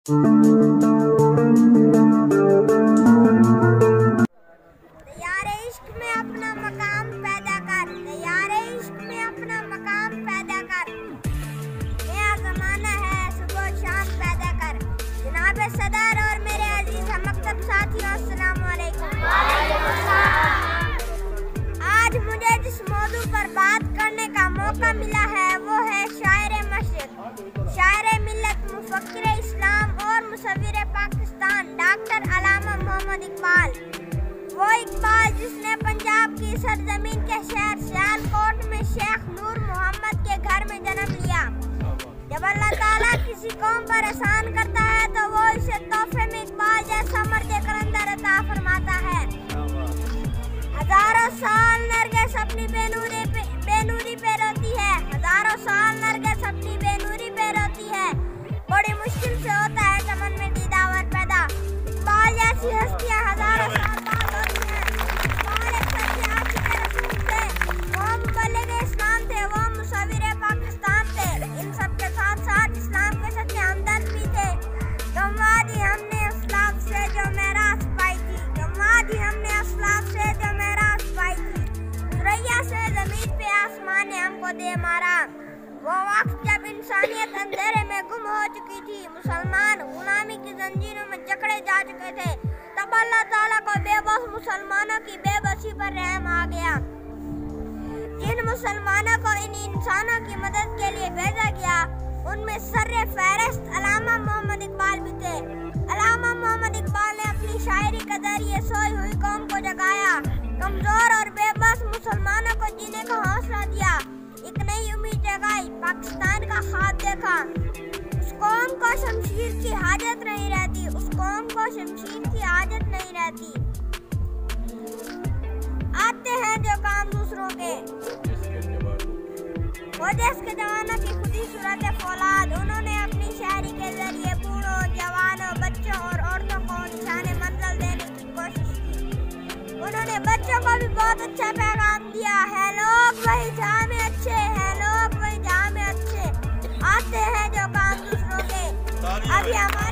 यारे इश्क में अपना मकाम पैदा कर, यारे इश्क में अपना मकाम पैदा कर। नया जमाना है, सुबह शाम पैदा कर। जनाब सदर और मेरे अजीज मकतब साथियों, अस्सलाम वालेकुम। आज मुझे जिस मौजू पर बात करने का मौका मिला है वो है शायर मशरिक़, शायर मिल्लत, मुफक्किर इस्लाम और मुसव्विर पाकिस्तान डॉक्टर अल्लामा मोहम्मद इकबाल। वो इकबाल जिसने पंजाब की सरजमीन के शहर सियालकोट में शेख नूर मोहम्मद के घर में जन्म लिया। जब अल्लाह ताला किसी कौम पर एहसान करता है तो वो इसे तोहफे में इकबाल जैसा मर्द कलंदर अता फरमाता है। हजारों साल नरगिस अपनी बेनूरी पे रोती है, हजारों साल नरगिस अपनी बेनूरी पे रोती है। बड़ी मुश्किल से होता है चमन में दीदावर पैदा। इकबाल जैसी हस्तियां हजारों साल बाद होती हैं। इकबाल एक सच्चे आशिक़ रसूल थे, वो मुबल्लिग़ इस्लाम थे, वो मुसव्विर पाकिस्तान थे। इन सब के साथ साथ इस्लाम के सच्चे हमदर्द भी थे। गमवादी हमने असलाफ से जो मेरास पाई थी, गमवादी हमने असलाफ से जो मेरास पाई थी। सुरैया से ज़मीन पे आसमान ने हमको दे मारा। वो वक्त जब इंसानियत अंधेरे में गुम हो चुकी थी, मुसलमान गुलामी की जंजीरों में जकड़े जा चुके थे। तब अल्लाह ताला को बेबस मुसलमानों की बेबसी पर रहम आ गया। जिन मुसलमानों को इन इंसानों की मदद के लिए भेजा गया उनमें सर्रे फहरिस्त अल्लामा मोहम्मद इकबाल भी थे। अल्लामा मोहम्मद इकबाल ने अपनी शायरी के जरिए सोई हुई कौम को जगाया, कमजोर और बेबस मुसलमानों को जीने का हौसला दिया, एक नई उम्मीद जगाई, पाकिस्तान का ख्वाब देखा। उस कौम को शमशीर की हाजत नहीं रहती, उस कौम को शमशीर की हाजत नहीं रहती। आते हैं जो काम दूसरों के, वो देश के जवानों की खुदी सूरत फौलाद। उन्होंने अपनी शायरी के जरिए बूढ़ों, जवानों, बच्चों और औरतों को निशाने मंजिल देने की कोशिश की। उन्होंने बच्चों को भी बहुत अच्छा पैगाम दिया है, लोग वही जहाँ में अच्छे हैं, लोग वही जहाँ में अच्छे। आते हैं जो काम दूसरों के, अभी हमारे